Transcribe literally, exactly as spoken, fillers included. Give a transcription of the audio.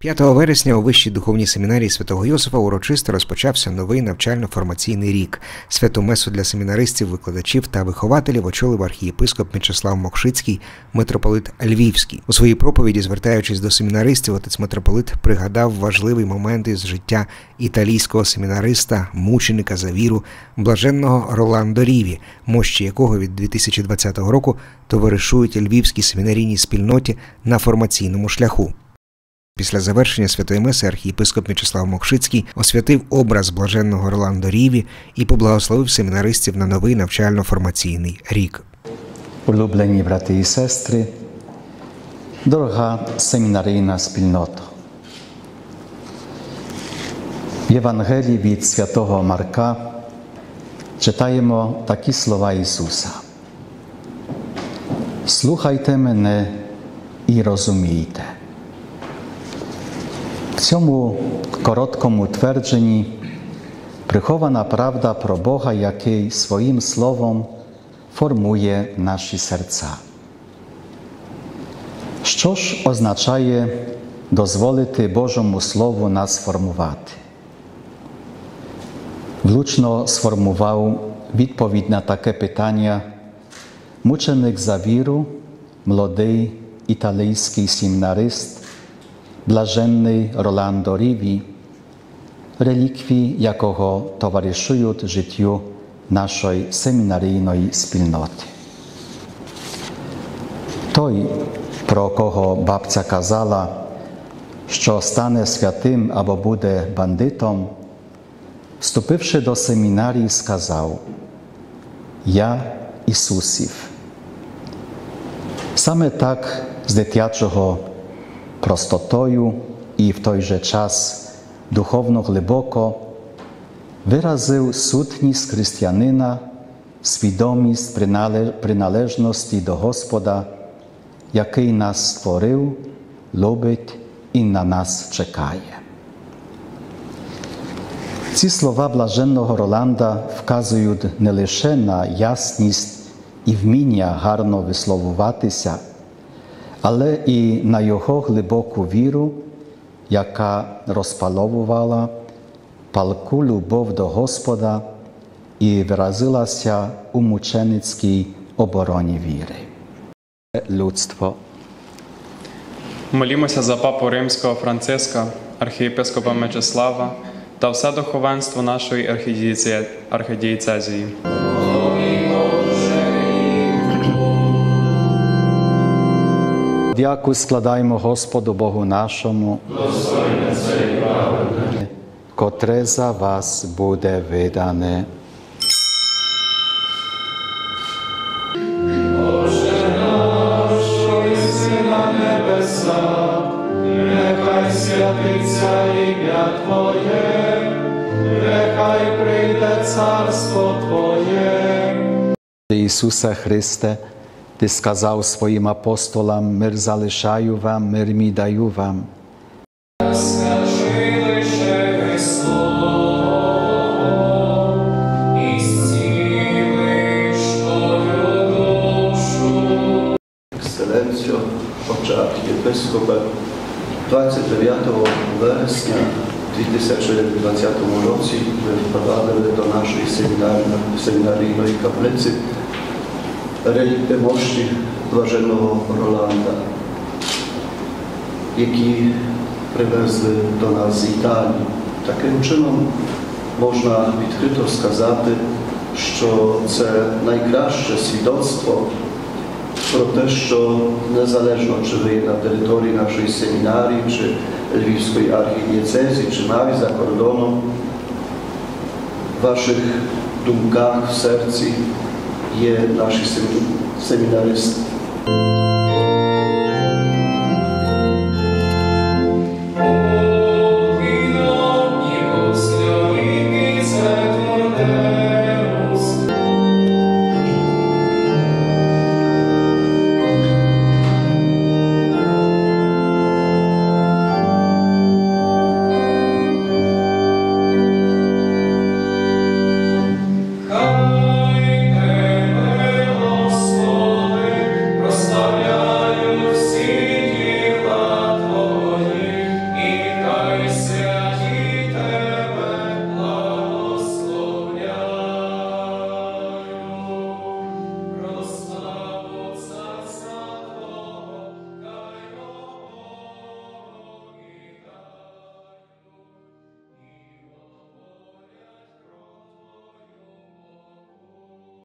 п'ятого вересня у Вищій духовній семінарії Святого Йосифа урочисто розпочався новий навчально-формаційний рік. Святу месу для семінаристів, викладачів та вихователів очолив архієпископ Мечислав Мокшицький, митрополит Львівський. У своїй проповіді, звертаючись до семінаристів, отець митрополит пригадав важливий момент із життя італійського семінариста, мученика за віру, блаженного Роландо Ріві, мощі якого від дві тисячі двадцятого року товаришують Львівській семінарійній спільноті на формаційному шляху. Після завершення Святої Меси архієпископ Мечислав Мокшицький освятив образ блаженного Роландо Ріві і поблагословив семінаристів на новий навчально-формаційний рік. Улюблені брати і сестри, дорога семінарійна спільнота. В Євангелії від Святого Марка читаємо такі слова Ісуса. «Слухайте мене і розумійте». В цьому короткому твердженні прихована правда про Бога, який своїм словом формує наші серця. Що ж означає дозволити Божому Слову нас формувати? Влучно сформував відповідь на таке питання мученик за віру, молодий італійський семінарист, блаженний Роландо Ріві, реліквії якого товаришують життю нашої семінарійної спільноти. Той, про кого бабця казала, що стане святим або буде бандитом, вступивши до семінарії, сказав: «Я Ісусів». Саме так з дитячого простотою і в той же час духовно глибоко виразив сутність християнина, свідомість приналежності до Господа, який нас створив, любить і на нас чекає. Ці слова блаженного Роланда вказують не лише на ясність і вміння гарно висловлюватися, але і на його глибоку віру, яка розпаловувала палку любов до Господа і виразилася у мученицькій обороні віри. Людство. Молімося за папу Римського Франциска, архієпископа Мечислава та все духовенство нашої архідієцезії. Дяку складаємо Господу Богу нашому, котре за вас буде видане. Боже наш, що єси на небесах, нехай святиться ім'я Твоє, нехай прийде царство Твоє. Ісусе Христе, Ти сказав своїм апостолам: «Мир залишаю вам, мир мій даю вам». Скажи лише Христово, і зцілиш твою душу. Екселенціо, отче архієпископе, двадцять дев'ятого вересня дві тисячі двадцятого році ви впровадили до нашої семінарійної каплиці релікти мощі блаженного Роланда, які привезли до нас з Італії. Таким чином можна відкрито сказати, що це найкраще свідоцтво про те, що незалежно, чи ви на території нашої семінарії, чи Львівської архідієцезії, чи навіть за кордоном, в ваших думках, в серці є наші семінаристи.